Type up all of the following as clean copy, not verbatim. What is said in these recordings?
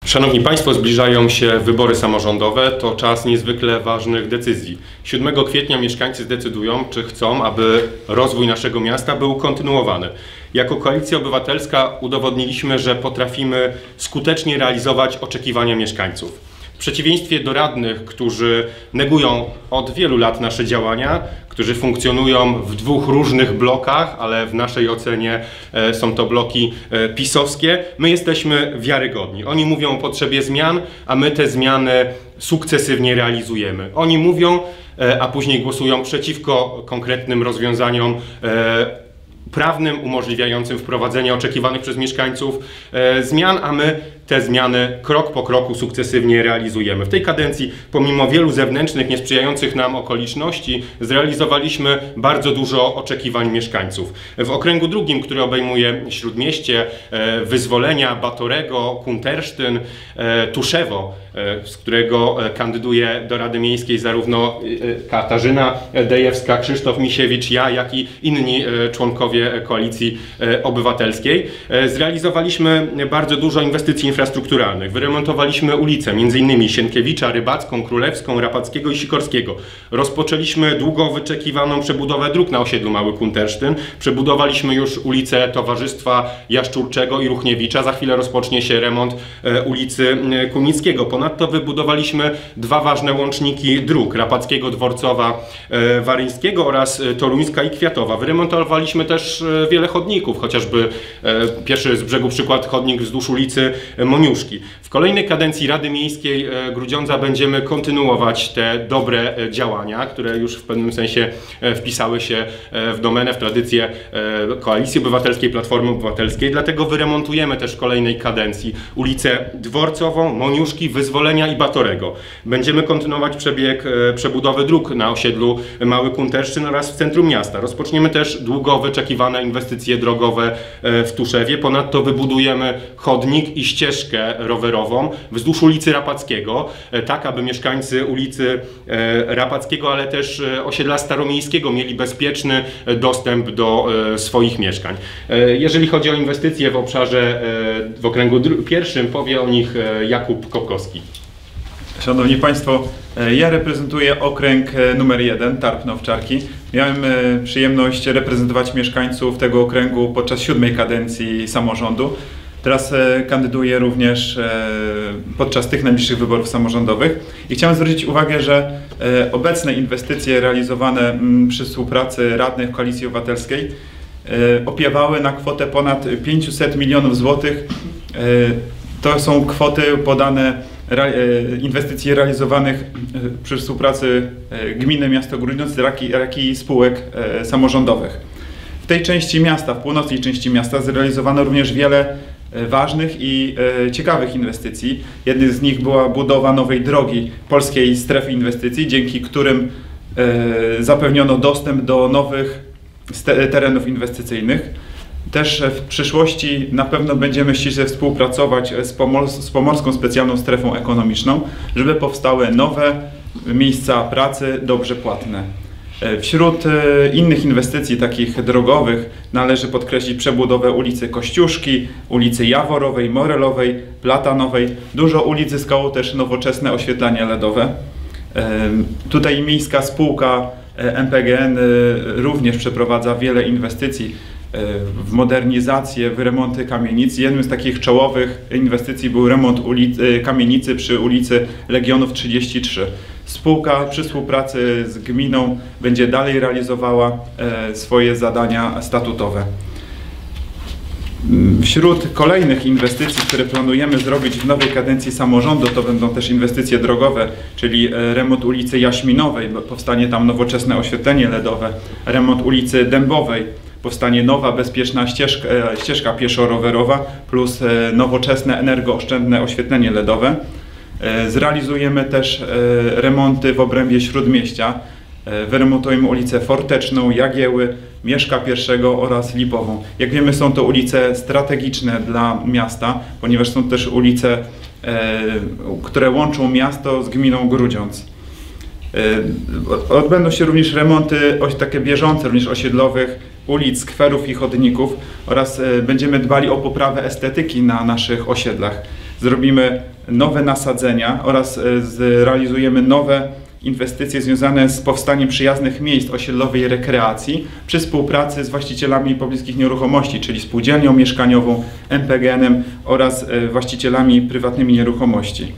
Szanowni Państwo, zbliżają się wybory samorządowe, to czas niezwykle ważnych decyzji. 7 kwietnia mieszkańcy zdecydują, czy chcą, aby rozwój naszego miasta był kontynuowany. Jako Koalicja Obywatelska udowodniliśmy, że potrafimy skutecznie realizować oczekiwania mieszkańców. W przeciwieństwie do radnych, którzy negują od wielu lat nasze działania, którzy funkcjonują w dwóch różnych blokach, ale w naszej ocenie są to bloki pisowskie, my jesteśmy wiarygodni. Oni mówią o potrzebie zmian, a my te zmiany sukcesywnie realizujemy. Oni mówią, a później głosują przeciwko konkretnym rozwiązaniom prawnym umożliwiającym wprowadzenie oczekiwanych przez mieszkańców zmian, a my te zmiany krok po kroku sukcesywnie realizujemy. W tej kadencji, pomimo wielu zewnętrznych, niesprzyjających nam okoliczności, zrealizowaliśmy bardzo dużo oczekiwań mieszkańców. W okręgu drugim, który obejmuje Śródmieście, Wyzwolenia, Batorego, Kuntersztyn, Tuszewo, z którego kandyduje do Rady Miejskiej zarówno Katarzyna Dejewska, Krzysztof Misiewicz, ja, jak i inni członkowie Koalicji Obywatelskiej, zrealizowaliśmy bardzo dużo inwestycji infrastrukturalnych. Wyremontowaliśmy ulice, m.in. Sienkiewicza, Rybacką, Królewską, Rapackiego i Sikorskiego. Rozpoczęliśmy długo wyczekiwaną przebudowę dróg na osiedlu Mały Kuntersztyn. Przebudowaliśmy już ulicę Towarzystwa Jaszczurczego i Ruchniewicza. Za chwilę rozpocznie się remont ulicy Kunickiego. Ponadto wybudowaliśmy dwa ważne łączniki dróg: Rapackiego, Dworcowa, Waryńskiego oraz Toruńska i Kwiatowa. Wyremontowaliśmy też wiele chodników, chociażby pierwszy z brzegu przykład chodnik wzdłuż ulicy Moniuszki. W kolejnej kadencji Rady Miejskiej Grudziądza będziemy kontynuować te dobre działania, które już w pewnym sensie wpisały się w domenę, w tradycję Koalicji Obywatelskiej, Platformy Obywatelskiej. Dlatego wyremontujemy też w kolejnej kadencji ulicę Dworcową, Moniuszki, Wyzwolenia i Batorego. Będziemy kontynuować przebieg przebudowy dróg na osiedlu Mały Kuntersztyn oraz w centrum miasta. Rozpoczniemy też długo wyczekiwane inwestycje drogowe w Tuszewie. Ponadto wybudujemy chodnik i ścieżkę rowerową wzdłuż ulicy Rapackiego, tak aby mieszkańcy ulicy Rapackiego, ale też osiedla Staromiejskiego mieli bezpieczny dostęp do swoich mieszkań. Jeżeli chodzi o inwestycje w obszarze, w okręgu pierwszym, powie o nich Jakub Kopkowski. Szanowni Państwo, ja reprezentuję okręg numer 1, Tarpno-Owczarki. Miałem przyjemność reprezentować mieszkańców tego okręgu podczas 7. kadencji samorządu. Teraz kandyduję również podczas tych najbliższych wyborów samorządowych i chciałem zwrócić uwagę, że obecne inwestycje realizowane przy współpracy radnych Koalicji Obywatelskiej opiewały na kwotę ponad 500 milionów złotych. To są kwoty podane inwestycji realizowanych przy współpracy gminy miasto Grudziądz, jak i spółek samorządowych. W tej części miasta, w północnej części miasta, zrealizowano również wiele ważnych i ciekawych inwestycji. Jednym z nich była budowa nowej drogi Polskiej Strefy Inwestycji, dzięki którym zapewniono dostęp do nowych terenów inwestycyjnych. Też w przyszłości na pewno będziemy ściśle współpracować z Pomorską Specjalną Strefą Ekonomiczną, żeby powstały nowe miejsca pracy dobrze płatne. Wśród innych inwestycji takich drogowych należy podkreślić przebudowę ulicy Kościuszki, ulicy Jaworowej, Morelowej, Platanowej. Dużo ulic zyskało też nowoczesne oświetlenie LEDowe. Tutaj miejska spółka MPGN również przeprowadza wiele inwestycji w modernizację, w remonty kamienic. Jednym z takich czołowych inwestycji był remont kamienicy przy ulicy Legionów 33. Spółka przy współpracy z gminą będzie dalej realizowała swoje zadania statutowe. Wśród kolejnych inwestycji, które planujemy zrobić w nowej kadencji samorządu, to będą też inwestycje drogowe, czyli remont ulicy Jaśminowej, bo powstanie tam nowoczesne oświetlenie LEDowe, remont ulicy Dębowej, powstanie nowa, bezpieczna ścieżka pieszo-rowerowa plus nowoczesne, energooszczędne oświetlenie LEDowe. Zrealizujemy też remonty w obrębie Śródmieścia. Wyremontujemy ulicę Forteczną, Jagieły, Mieszka I oraz Lipową. Jak wiemy, są to ulice strategiczne dla miasta, ponieważ są też ulice, które łączą miasto z gminą Grudziądz. Odbędą się również remonty takie bieżące, również osiedlowych ulic, skwerów i chodników oraz będziemy dbali o poprawę estetyki na naszych osiedlach. zrobimy nowe nasadzenia oraz zrealizujemy nowe inwestycje związane z powstaniem przyjaznych miejsc osiedlowej i rekreacji przy współpracy z właścicielami pobliskich nieruchomości, czyli spółdzielnią mieszkaniową, MPGN-em oraz właścicielami prywatnymi nieruchomości.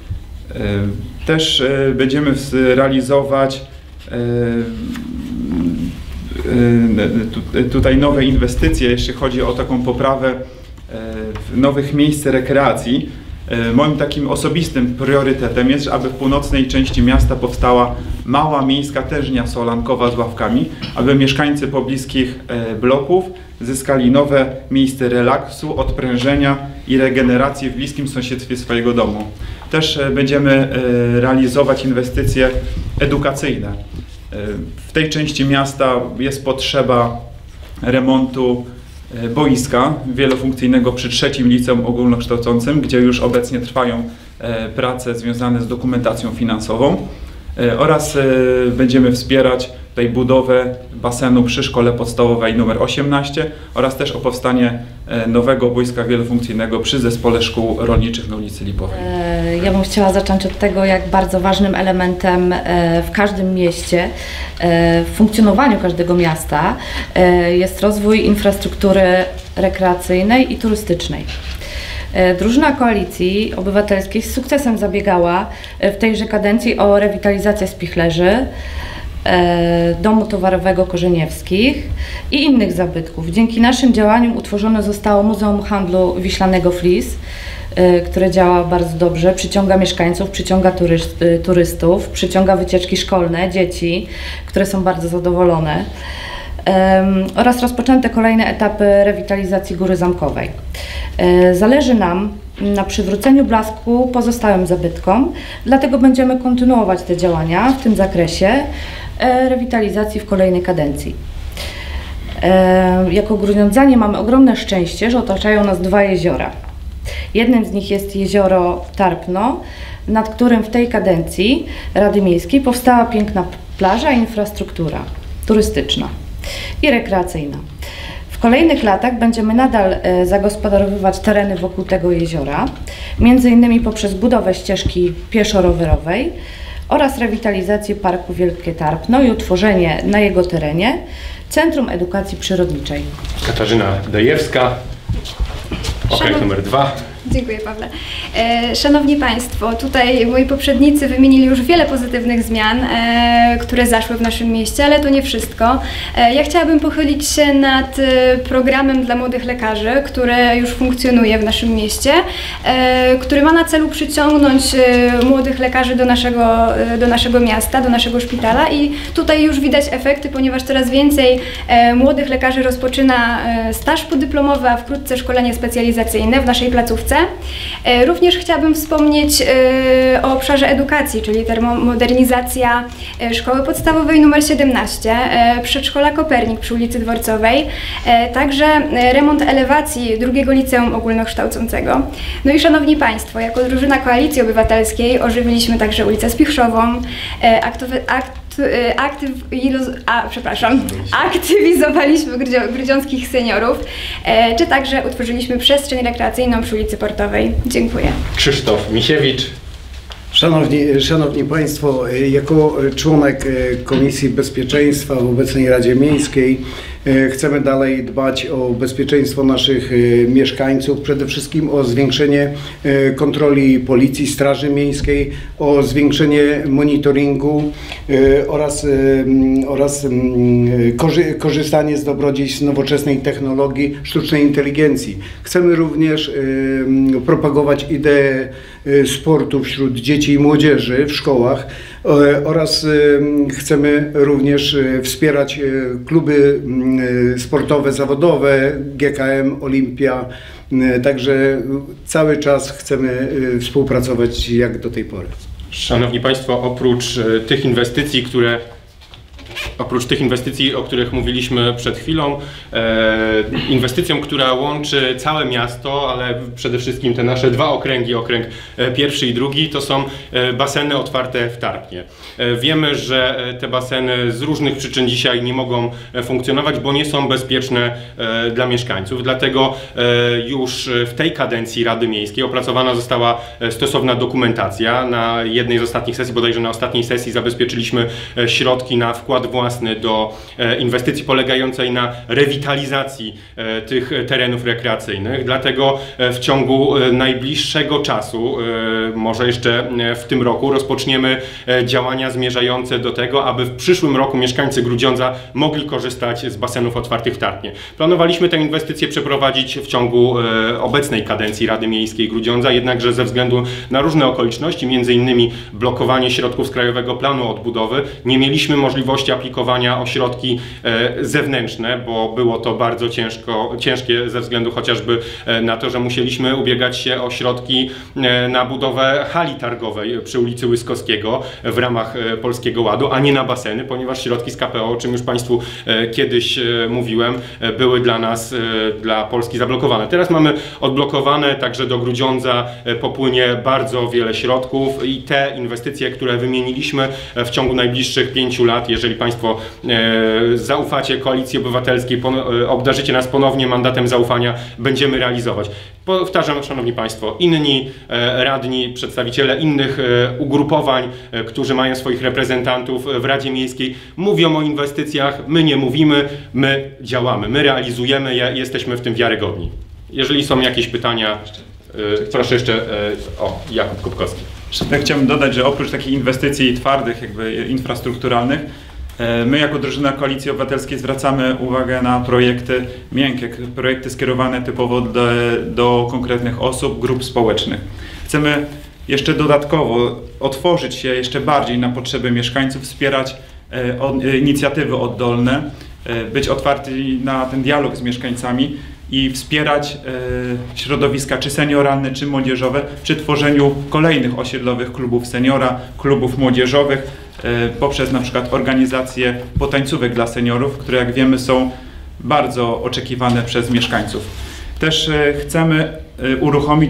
Też będziemy realizować tutaj nowe inwestycje, jeśli chodzi o taką poprawę nowych miejsc rekreacji. Moim takim osobistym priorytetem jest, aby w północnej części miasta powstała mała miejska tężnia solankowa z ławkami, aby mieszkańcy pobliskich bloków zyskali nowe miejsce relaksu, odprężenia i regeneracji w bliskim sąsiedztwie swojego domu. Też będziemy realizować inwestycje edukacyjne. W tej części miasta jest potrzeba remontu boiska wielofunkcyjnego przy trzecim liceum ogólnokształcącym, gdzie już obecnie trwają prace związane z dokumentacją finansową, oraz będziemy wspierać tutaj budowę basenu przy szkole podstawowej nr 18 oraz też o powstanie nowego boiska wielofunkcyjnego przy zespole szkół rolniczych na ulicy Lipowej. Ja bym chciała zacząć od tego, jak bardzo ważnym elementem w każdym mieście, w funkcjonowaniu każdego miasta jest rozwój infrastruktury rekreacyjnej i turystycznej. Drużyna Koalicji Obywatelskiej z sukcesem zabiegała w tejże kadencji o rewitalizację spichlerzy, Domu Towarowego Korzeniewskich i innych zabytków. Dzięki naszym działaniom utworzone zostało Muzeum Handlu Wiślanego Flis, które działa bardzo dobrze, przyciąga mieszkańców, przyciąga turystów, przyciąga wycieczki szkolne, dzieci, które są bardzo zadowolone, oraz rozpoczęte kolejne etapy rewitalizacji Góry Zamkowej. Zależy nam na przywróceniu blasku pozostałym zabytkom, dlatego będziemy kontynuować te działania w tym zakresie rewitalizacji w kolejnej kadencji. Jako grudziądzanie mamy ogromne szczęście, że otaczają nas dwa jeziora. Jednym z nich jest jezioro Tarpno, nad którym w tej kadencji Rady Miejskiej powstała piękna plaża i infrastruktura turystyczna i rekreacyjna. W kolejnych latach będziemy nadal zagospodarowywać tereny wokół tego jeziora, między innymi poprzez budowę ścieżki pieszo-rowerowej oraz rewitalizację Parku Wielkie Tarpno i utworzenie na jego terenie Centrum Edukacji Przyrodniczej. Katarzyna Dejewska, okręg numer 2. Dziękuję, Pawle. Szanowni Państwo, tutaj moi poprzednicy wymienili już wiele pozytywnych zmian, które zaszły w naszym mieście, ale to nie wszystko. Ja chciałabym pochylić się nad programem dla młodych lekarzy, który już funkcjonuje w naszym mieście, który ma na celu przyciągnąć młodych lekarzy do naszego miasta, do naszego szpitala, i tutaj już widać efekty, ponieważ coraz więcej młodych lekarzy rozpoczyna staż podyplomowy, a wkrótce szkolenie specjalizacyjne w naszej placówce. Również chciałabym wspomnieć o obszarze edukacji, czyli termomodernizacja Szkoły Podstawowej nr 17, przedszkola Kopernik przy ulicy Dworcowej, także remont elewacji drugiego liceum ogólnokształcącego. No i szanowni Państwo, jako drużyna Koalicji Obywatelskiej ożywiliśmy także ulicę Spichrzową, aktywizowaliśmy grudziąckich seniorów, czy także utworzyliśmy przestrzeń rekreacyjną przy ulicy Portowej. Dziękuję. Krzysztof Misiewicz. Szanowni Państwo, jako członek Komisji Bezpieczeństwa w obecnej Radzie Miejskiej chcemy dalej dbać o bezpieczeństwo naszych mieszkańców, przede wszystkim o zwiększenie kontroli Policji, Straży Miejskiej, o zwiększenie monitoringu oraz korzystanie z dobrodziejstw nowoczesnej technologii, sztucznej inteligencji. Chcemy również propagować ideę sportu wśród dzieci i młodzieży w szkołach oraz chcemy również wspierać kluby sportowe, zawodowe, GKM, Olimpia. Także cały czas chcemy współpracować jak do tej pory. Szanowni Państwo, oprócz tych inwestycji, które Oprócz tych inwestycji, o których mówiliśmy przed chwilą, inwestycją, która łączy całe miasto, ale przede wszystkim te nasze dwa okręgi, okręg pierwszy i drugi, to są baseny otwarte w Tarpnie. Wiemy, że te baseny z różnych przyczyn dzisiaj nie mogą funkcjonować, bo nie są bezpieczne dla mieszkańców. Dlatego już w tej kadencji Rady Miejskiej opracowana została stosowna dokumentacja. Na jednej z ostatnich sesji, bodajże na ostatniej sesji, zabezpieczyliśmy środki na wkład własny do inwestycji polegającej na rewitalizacji tych terenów rekreacyjnych. Dlatego w ciągu najbliższego czasu, może jeszcze w tym roku, rozpoczniemy działania zmierzające do tego, aby w przyszłym roku mieszkańcy Grudziądza mogli korzystać z basenów otwartych w Tarpnie. Planowaliśmy tę inwestycję przeprowadzić w ciągu obecnej kadencji Rady Miejskiej Grudziądza, jednakże ze względu na różne okoliczności, między innymi blokowanie środków z Krajowego Planu Odbudowy, nie mieliśmy możliwości aplikowania o środki zewnętrzne, bo było to bardzo ciężkie ze względu chociażby na to, że musieliśmy ubiegać się o środki na budowę hali targowej przy ulicy Łyskowskiego w ramach Polskiego Ładu, a nie na baseny, ponieważ środki z KPO, o czym już Państwu kiedyś mówiłem, były dla nas, dla Polski zablokowane. Teraz mamy odblokowane, także do Grudziądza popłynie bardzo wiele środków i te inwestycje, które wymieniliśmy w ciągu najbliższych 5 lat, jeżeli Państwo zaufacie Koalicji Obywatelskiej, obdarzycie nas ponownie mandatem zaufania, będziemy realizować. Powtarzam, Szanowni Państwo, inni radni, przedstawiciele innych ugrupowań, którzy mają swoich reprezentantów w Radzie Miejskiej, mówią o inwestycjach, my nie mówimy, my działamy, my realizujemy je, jesteśmy w tym wiarygodni. Jeżeli są jakieś pytania, proszę jeszcze, Jakub Kubkowski. Ja chciałbym dodać, że oprócz takich inwestycji twardych, jakby infrastrukturalnych, my jako drużyna Koalicji Obywatelskiej zwracamy uwagę na projekty miękkie, projekty skierowane typowo do konkretnych osób, grup społecznych. Chcemy jeszcze dodatkowo otworzyć się jeszcze bardziej na potrzeby mieszkańców, wspierać inicjatywy oddolne, być otwarci na ten dialog z mieszkańcami i wspierać środowiska czy senioralne, czy młodzieżowe przy tworzeniu kolejnych osiedlowych klubów seniora, klubów młodzieżowych, poprzez na przykład organizację potańcówek dla seniorów, które jak wiemy są bardzo oczekiwane przez mieszkańców. Też chcemy uruchomić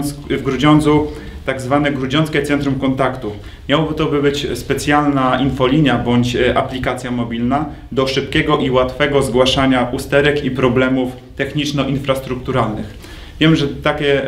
w Grudziądzu tak zwane Grudziąckie Centrum Kontaktu. Miałoby to być specjalna infolinia bądź aplikacja mobilna do szybkiego i łatwego zgłaszania usterek i problemów techniczno-infrastrukturalnych. Wiem, że takie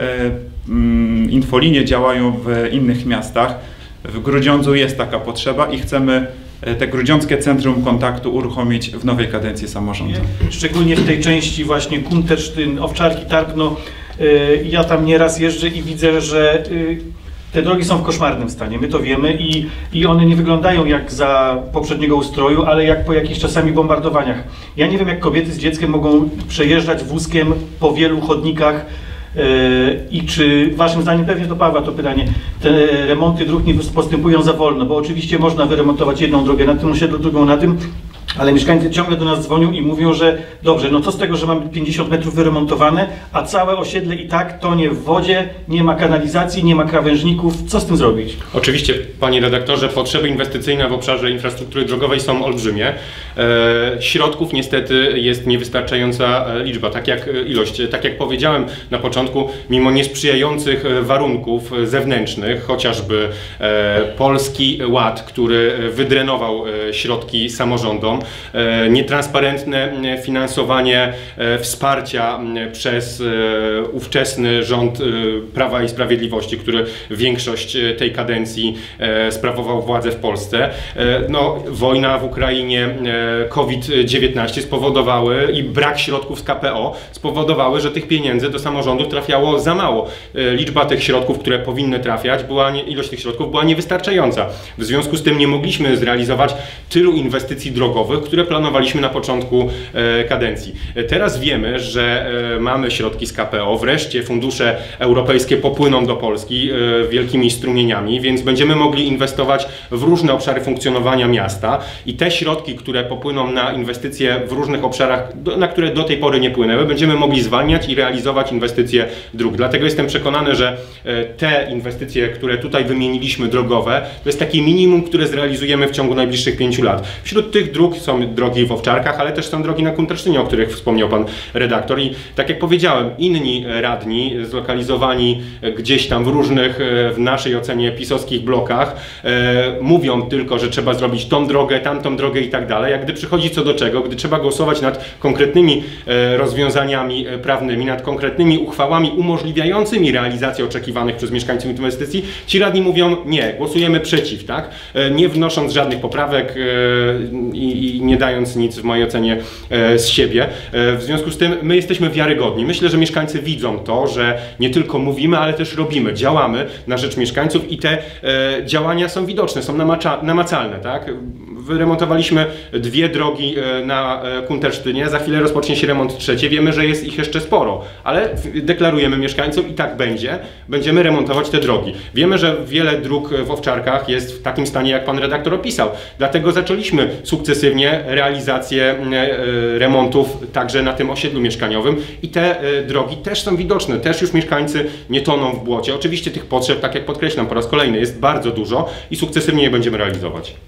infolinie działają w innych miastach. W Grudziądzu jest taka potrzeba i chcemy te Grudziąckie Centrum Kontaktu uruchomić w nowej kadencji samorządu. Szczególnie w tej części właśnie Kuntersztyn, Owczarki, Tarpno. Ja tam nieraz jeżdżę i widzę, że te drogi są w koszmarnym stanie, my to wiemy i one nie wyglądają jak za poprzedniego ustroju, ale jak po jakichś czasami bombardowaniach. Ja nie wiem, jak kobiety z dzieckiem mogą przejeżdżać wózkiem po wielu chodnikach i czy waszym zdaniem, pewnie to Pawła to pytanie, te remonty dróg nie postępują za wolno, bo oczywiście można wyremontować jedną drogę na tym osiedlu, drugą na tym, ale mieszkańcy ciągle do nas dzwonią i mówią, że dobrze, no co z tego, że mamy 50 metrów wyremontowane, a całe osiedle i tak tonie w wodzie, nie ma kanalizacji, nie ma krawężników, co z tym zrobić? Oczywiście, panie redaktorze, potrzeby inwestycyjne w obszarze infrastruktury drogowej są olbrzymie. Środków niestety jest niewystarczająca liczba, tak jak powiedziałem na początku, mimo niesprzyjających warunków zewnętrznych, chociażby Polski Ład, który wydrenował środki samorządom, nietransparentne finansowanie wsparcia przez ówczesny rząd Prawa i Sprawiedliwości, który większość tej kadencji sprawował władzę w Polsce. No, wojna w Ukrainie, COVID-19 spowodowały i brak środków z KPO spowodowały, że tych pieniędzy do samorządów trafiało za mało. Liczba tych środków, które powinny trafiać, ilość tych środków była niewystarczająca. W związku z tym nie mogliśmy zrealizować tylu inwestycji drogowych, które planowaliśmy na początku kadencji. Teraz wiemy, że mamy środki z KPO, wreszcie fundusze europejskie popłyną do Polski wielkimi strumieniami, więc będziemy mogli inwestować w różne obszary funkcjonowania miasta i te środki, które popłyną na inwestycje w różnych obszarach, na które do tej pory nie płynęły, będziemy mogli zwalniać i realizować inwestycje dróg. Dlatego jestem przekonany, że te inwestycje, które tutaj wymieniliśmy drogowe, to jest takie minimum, które zrealizujemy w ciągu najbliższych 5 lat. Wśród tych dróg dróg, są drogi w Owczarkach, ale też są drogi na Kuntersztynie, o których wspomniał pan redaktor. I tak jak powiedziałem, inni radni zlokalizowani gdzieś tam w różnych, w naszej ocenie pisowskich blokach, mówią tylko, że trzeba zrobić tą drogę, tamtą drogę i tak dalej, a gdy przychodzi co do czego, gdy trzeba głosować nad konkretnymi rozwiązaniami prawnymi, nad konkretnymi uchwałami umożliwiającymi realizację oczekiwanych przez mieszkańców inwestycji, ci radni mówią nie, głosujemy przeciw, tak? Nie wnosząc żadnych poprawek i nie dając nic w mojej ocenie z siebie. W związku z tym my jesteśmy wiarygodni. Myślę, że mieszkańcy widzą to, że nie tylko mówimy, ale też robimy, działamy na rzecz mieszkańców i te działania są widoczne, są namacalne, tak? Wyremontowaliśmy 2 drogi na Kuntersztynie, za chwilę rozpocznie się remont 3. Wiemy, że jest ich jeszcze sporo, ale deklarujemy mieszkańcom i tak będzie. Będziemy remontować te drogi. Wiemy, że wiele dróg w Owczarkach jest w takim stanie, jak pan redaktor opisał. Dlatego zaczęliśmy sukcesywnie realizację remontów także na tym osiedlu mieszkaniowym i te drogi też są widoczne. Też już mieszkańcy nie toną w błocie. Oczywiście tych potrzeb, tak jak podkreślam po raz kolejny, jest bardzo dużo i sukcesywnie je będziemy realizować.